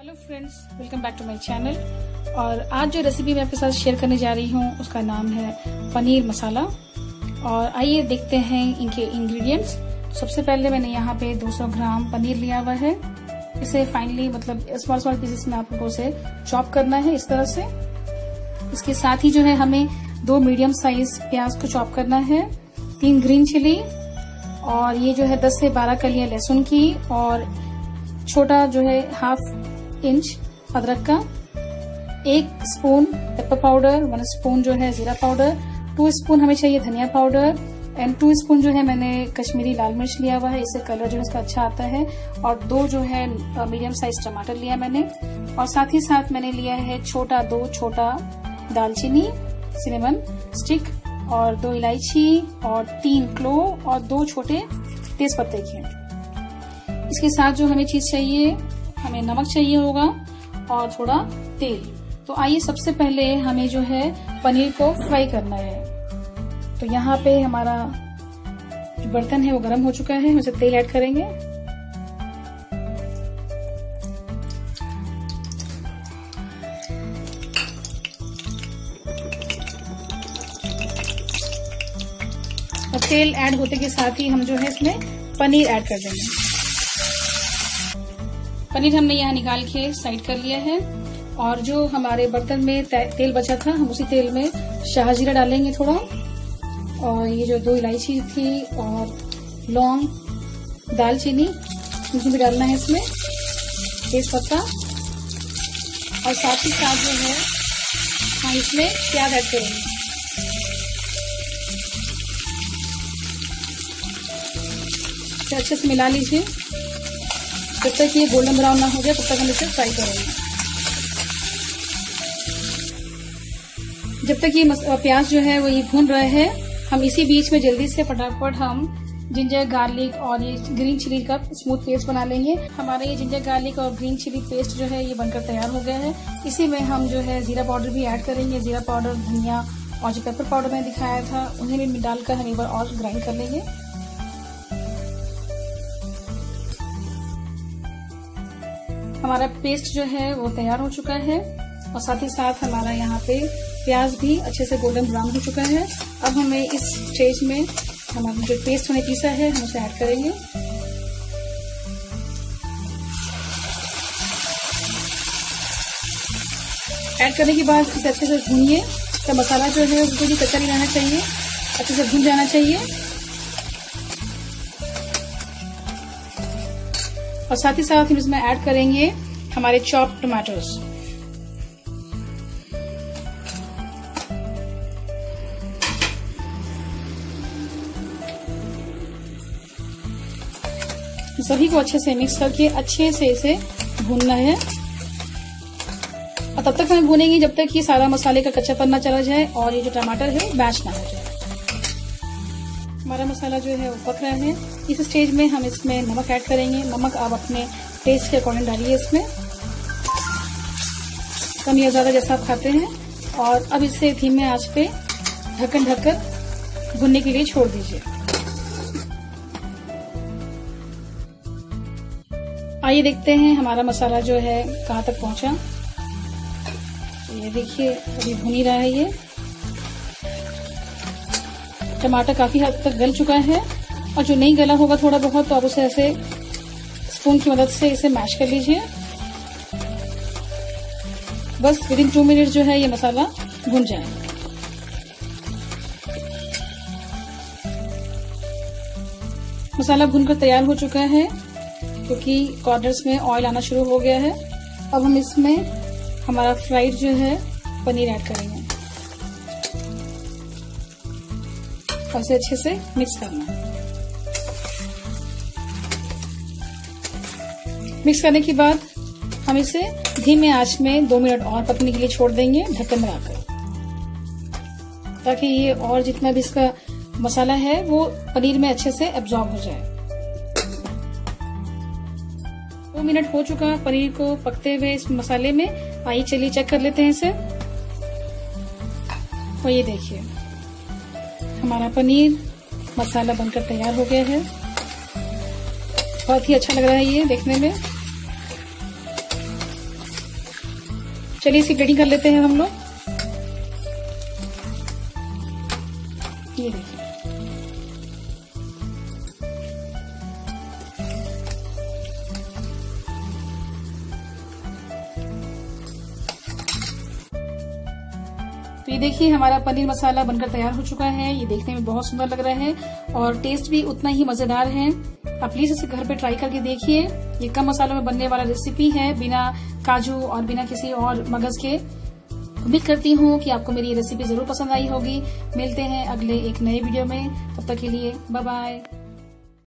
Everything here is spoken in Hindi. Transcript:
Hello friends, welcome back to my channel. और आज जो रेसिपी मैं आपके साथ शेयर करने जा रही हूँ उसका नाम है पनीर मसाला। और आइए देखते हैं इनके इंग्रेडिएंट्स। सबसे पहले मैंने यहाँ पे 200 ग्राम पनीर लिया हुआ है। इसे फाइनली मतलब स्मॉल स्मॉल पीसेस में आप लोगों से चॉप करना है इस तरह से। इसके साथ ही जो है हमें 2 मीडियम साइज प्याज को चॉप करना है, 3 ग्रीन चिली, और ये जो है 10 से 12 कलियां लहसुन की, और छोटा जो है 1/2 इंच अदरक का, 1 स्पून पेपर पाउडर, 1 स्पून जो है जीरा पाउडर, 2 स्पून हमें चाहिए धनिया पाउडर, एंड 2 स्पून जो है मैंने कश्मीरी लाल मिर्च लिया हुआ है, इससे कलर जो है इसका अच्छा आता है, और 2 जो है मीडियम साइज टमाटर लिया मैंने, और साथ ही साथ मैंने लिया है 2 छोटा दालचीनी सिनेमन स्टिक, और 2 इलायची, और 3 क्लोव, और 2 छोटे तेज पत्ते के। इसके साथ जो हमें चीज चाहिए, हमें नमक चाहिए होगा और थोड़ा तेल। तो आइए सबसे पहले हमें जो है पनीर को फ्राई करना है। तो यहाँ पे हमारा जो बर्तन है वो गर्म हो चुका है, हम इसे तेल ऐड करेंगे। और तेल ऐड होते के साथ ही हम जो है इसमें पनीर ऐड कर देंगे। पनीर हमने यहाँ निकाल के साइड कर लिया है, और जो हमारे बर्तन में तेल बचा था हम उसी तेल में शाहजीरा डालेंगे थोड़ा, और ये जो 2 इलायची थी और लौंग, दालचीनी इसमें भी डालना है, इसमें तेज पत्ता, और साथ ही साथ जो है हम इसमें प्याज ऐड करेंगे। इसे अच्छे से मिला लीजिए। जब तक ये गोल्डन ब्राउन ना हो जाए तब तक हम इसे फ्राई करेंगे। जब तक ये प्याज जो है वो ये भून रहा है, हम इसी बीच में जल्दी से फटाफट हम जिंजर गार्लिक और ये ग्रीन चिली का स्मूथ पेस्ट बना लेंगे। हमारा ये जिंजर गार्लिक और ग्रीन चिली पेस्ट जो है ये बनकर तैयार हो गया है। इसी में हम जो है जीरा पाउडर भी ऐड करेंगे। जीरा पाउडर, धनिया और जो पेपर पाउडर मैंने दिखाया था उन्हें भी डालकर हम एक बार और ग्राइंड कर लेंगे। हमारा पेस्ट जो है वो तैयार हो चुका है, और साथ ही साथ हमारा यहाँ पे प्याज भी अच्छे से गोल्डन ब्राउन हो चुका है। अब हमें इस स्टेज में हमारा जो पेस्ट हमने पीसा है हम उसे ऐड करेंगे। ऐड करने के बाद इसे अच्छे से भूनिए। तो मसाला जो है उसको भी कच्चा नहीं रहना चाहिए, अच्छे से भून जाना चाहिए। और साथ ही साथ हम इसमें ऐड करेंगे हमारे चॉप्ड टमाटोस। सभी को अच्छे से मिक्स करके अच्छे से इसे भूनना है, और तब तक हमें भूनेंगे जब तक कि सारा मसाले का कच्चापन ना चला जाए और ये जो टमाटर है मैश ना हो जाए। हमारा मसाला जो है वो पक रहा है। इस स्टेज में हम इसमें नमक ऐड करेंगे। नमक आप अपने टेस्ट के अकॉर्डिंग डालिए इसमें, कम या ज्यादा जैसा आप खाते हैं। और अब इसे धीमे आंच पे ढक्कन ढककर भुनने के लिए छोड़ दीजिए। आइए देखते हैं हमारा मसाला जो है कहाँ तक पहुंचा। ये देखिए अभी भुन ही रहा है। ये टमाटर काफी हद तक गल चुका है, और जो नहीं गला होगा थोड़ा बहुत तो आप उसे ऐसे स्पून की मदद से इसे मैश कर लीजिए। बस विदिन 2 मिनट जो है ये मसाला भुन जाए। मसाला भुनकर तैयार हो चुका है, क्योंकि कॉर्नर्स में ऑयल आना शुरू हो गया है। अब हम इसमें हमारा फ्राइड जो है पनीर ऐड करेंगे, और इसे अच्छे से मिक्स करना है। मिक्स करने के बाद हम इसे धीमे आंच में 2 मिनट और पकने के लिए छोड़ देंगे ढक्कन लगाकर, ताकि ये और जितना भी इसका मसाला है वो पनीर में अच्छे से एब्जॉर्ब हो जाए। 2 मिनट हो चुका पनीर को पकते हुए इस मसाले में। आइए चलिए चेक कर लेते हैं इसे। और ये देखिए हमारा पनीर मसाला बनकर तैयार हो गया है। बहुत ही अच्छा लग रहा है ये देखने में। चलिए इसकी ग्रेडिंग कर लेते हैं हम लोग। ये देखिए, तो ये देखिए हमारा पनीर मसाला बनकर तैयार हो चुका है। ये देखने में बहुत सुंदर लग रहा है और टेस्ट भी उतना ही मजेदार है। आप प्लीज इसे घर पे ट्राई करके देखिए। ये कम मसालों में बनने वाला रेसिपी है, बिना काजू और बिना किसी और मगज के। उम्मीद करती हूँ कि आपको मेरी ये रेसिपी जरूर पसंद आई होगी। मिलते हैं अगले एक नए वीडियो में, तब तक के लिए बाय बाय।